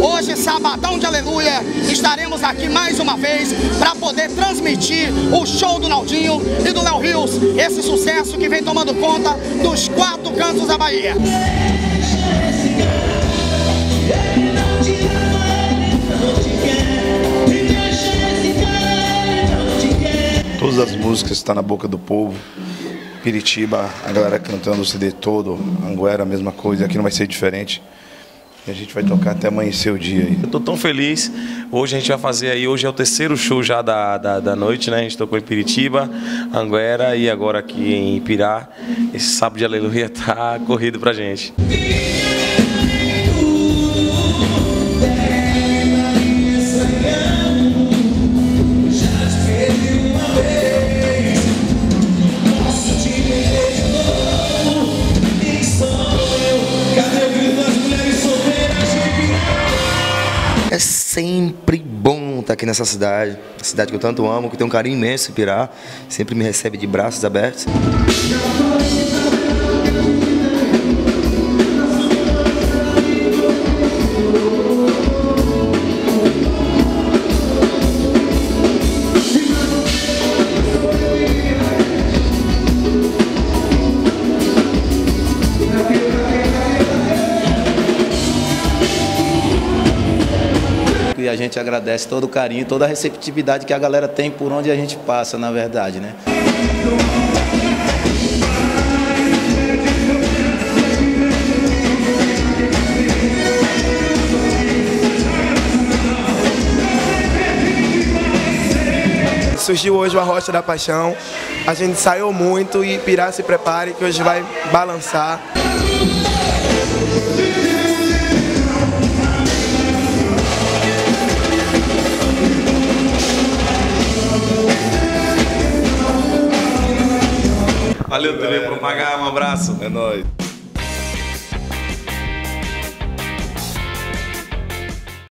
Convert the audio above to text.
Hoje, sabadão de aleluia, estaremos aqui mais uma vez para poder transmitir o show do Naldinho e do Léo Rios, esse sucesso que vem tomando conta dos 4 cantos da Bahia. Todas as músicas estão na boca do povo. Piritiba, a galera cantando o CD todo. Anguera, a mesma coisa. Aqui não vai ser diferente. E a gente vai tocar até amanhecer o dia aí. Eu tô tão feliz. Hoje a gente vai fazer aí, hoje é o 3º show já da noite, né? A gente tocou em Piritiba, Anguera e agora aqui em Ipirá. Esse sábado de aleluia tá corrido pra gente. É sempre bom estar aqui nessa cidade, a cidade que eu tanto amo, que tem um carinho imenso, Ipirá, sempre me recebe de braços abertos. E a gente agradece todo o carinho, toda a receptividade que a galera tem por onde a gente passa, na verdade, né? Surgiu hoje o Arrocha da Paixão, a gente ensaiou muito e Ipirá se prepare que hoje vai balançar. Valeu, TV Propagar, um abraço. É nóis.